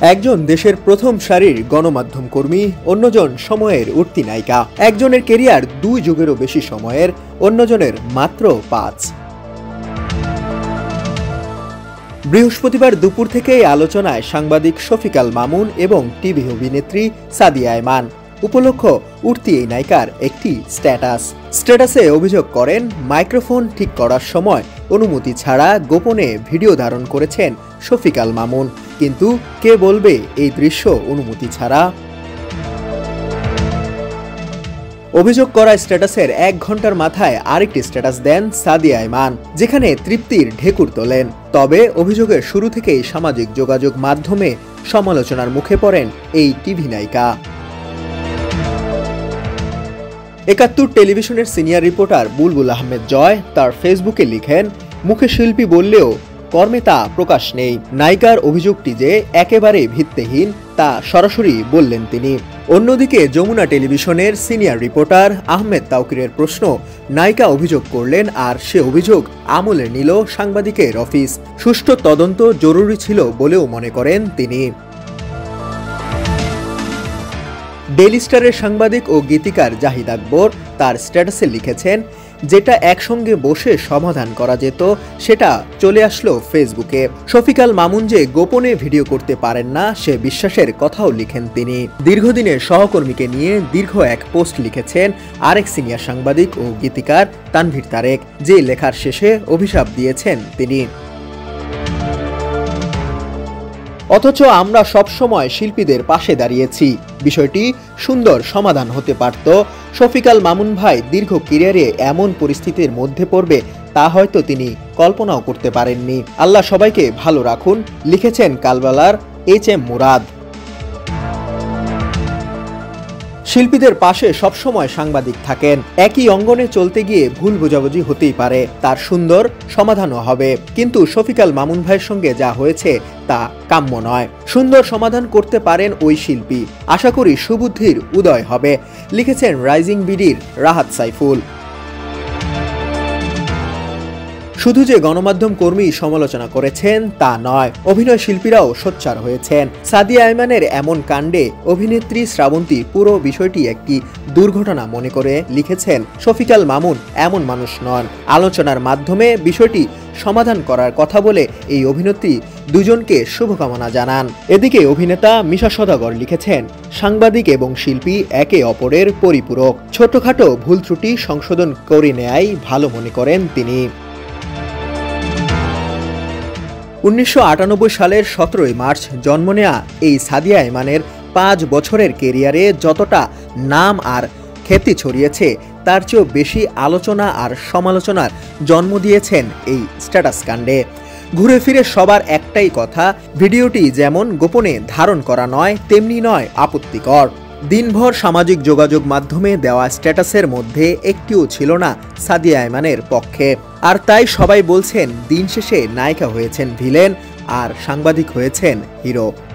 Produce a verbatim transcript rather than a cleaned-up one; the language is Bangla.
একজন দেশের প্রথম সারির গণমাধ্যম কর্মী, অন্যজন সময়ের উঠতি নায়িকা। একজনের কেরিয়ার দুই যুগেরও বেশি সময়ের, অন্যজনের মাত্র পাঁচ। বৃহস্পতিবার দুপুর থেকেই আলোচনায় সাংবাদিক শফিক আল মামুন এবং টিভি অভিনেত্রী সাদিয়া আয়মান। উপলক্ষ উঠতি এই নায়িকার একটি স্ট্যাটাস। স্ট্যাটাসে অভিযোগ করেন, মাইক্রোফোন ঠিক করার সময় অনুমতি ছাড়া গোপনে ভিডিও ধারণ করেছেন শফিক আল মামুন। কিন্তু কে বলবে এই দৃশ্য অনুমতি ছাড়া? অভিযোগ করা স্ট্যাটাসের এক ঘন্টার মাথায় আরেকটি স্ট্যাটাস দেন সাদিয়া আয়মান, যেখানে তৃপ্তির ঢেকুর তোলেন। তবে অভিযোগের শুরু থেকেই সামাজিক যোগাযোগ মাধ্যমে সমালোচনার মুখে পড়েন এই টিভি নায়িকা। একাত্তর টেলিভিশনের সিনিয়র রিপোর্টার বুলবুল আহমেদ জয় তার ফেসবুকে লিখেন, মুখে শিল্পী বললেও কর্মে তা প্রকাশ নেই। নায়িকার অভিযোগটি যে একেবারে ভিত্তিহীন তা সরাসরি বললেন তিনি। অন্যদিকে যমুনা টেলিভিশনের সিনিয়র রিপোর্টার আহমেদ তাওকিরের প্রশ্ন, নায়িকা অভিযোগ করলেন আর সে অভিযোগ আমলে নিল সাংবাদিকের অফিস। সুষ্ঠু তদন্ত জরুরি ছিল বলেও মনে করেন তিনি। ডেইলি স্টারের সাংবাদিক ও গীতিকার জাহিদ আকবর তার স্ট্যাটাসে লিখেছেন, যেটা একসঙ্গে বসে সমাধান করা যেত সেটা চলে আসলো ফেসবুকে। শফিক আল মামুন যে গোপনে ভিডিও করতে পারেন না সে বিশ্বাসের কথাও লিখেন তিনি। দীর্ঘদিনের সহকর্মীকে নিয়ে দীর্ঘ এক পোস্ট লিখেছেন আরেক সিনিয়র সাংবাদিক ও গীতিকার তানভীর তারেক, যে লেখার শেষে অভিশাপ দিয়েছেন তিনি। অথচ আমরা সবসময় শিল্পীদের পাশে দাঁড়িয়েছি, বিষয়টি সুন্দর সমাধান হতে পারত। শফিক আল মামুন ভাই দীর্ঘ ক্যারিয়ারে এমন পরিস্থিতির মধ্যে পড়বে তা হয়তো তিনি কল্পনাও করতে পারেননি। আল্লাহ সবাইকে ভালো রাখুন, লিখেছেন কালবালার এইচ এম মুরাদ। শিল্পীদের পাশে সবসময় সাংবাদিক থাকেন। একই অঙ্গনে চলতে গিয়ে ভুল বোঝাবুঝি হতেই পারে, তার সুন্দর সমাধানও হবে। কিন্তু শফিক আল মামুন ভাইয়ের সঙ্গে যা হয়েছে তা কাম্য নয়। সুন্দর সমাধান করতে পারেন ওই শিল্পী। আশা করি সুবুদ্ধির উদয় হবে, লিখেছেন রাইজিং বিডির রাহাত সাইফুল। শুধু যে গণমাধ্যম কর্মী সমালোচনা করেছেন তা নয়, অভিনয় শিল্পীরাও সোচ্চার হয়েছেন। সাদিয়া আয়মানের এমন কাণ্ডে অভিনেত্রী শ্রাবন্তী পুরো বিষয়টি একটি দুর্ঘটনা মনে করে লিখেছেন, শফিক আল মামুন এমন মানুষ নন। আলোচনার মাধ্যমে বিষয়টি সমাধান করার কথা বলে এই অভিনেত্রী দুজনকে শুভকামনা জানান। এদিকে অভিনেতা মিশা সওদাগর লিখেছেন, সাংবাদিক এবং শিল্পী একে অপরের পরিপূরক। ছোটখাটো ভুল ত্রুটি সংশোধন করে নেয়াই ভালো মনে করেন তিনি। উনিশশো আটানব্বই সালের সতেরোই মার্চ জন্ম নেয়া এই সাদিয়া আয়মানের পাঁচ বছরের কেরিয়ারে যতটা নাম আর খ্যাতি ছড়িয়েছে তার চেয়েও বেশি আলোচনা আর সমালোচনার জন্ম দিয়েছেন এই স্ট্যাটাস কাণ্ডে। ঘুরে ফিরে সবার একটাই কথা, ভিডিওটি যেমন গোপনে ধারণ করা নয় তেমনি নয় আপত্তিকর। দিনভর সামাজিক যোগাযোগ মাধ্যমে দেওয়া স্ট্যাটাসের মধ্যে একটিও ছিল না সাদিয়া আয়মানের পক্ষে। আর তাই সবাই বলছেন, দিন শেষে নায়িকা হয়েছেন ভিলেন আর সাংবাদিক হয়েছেন হিরো।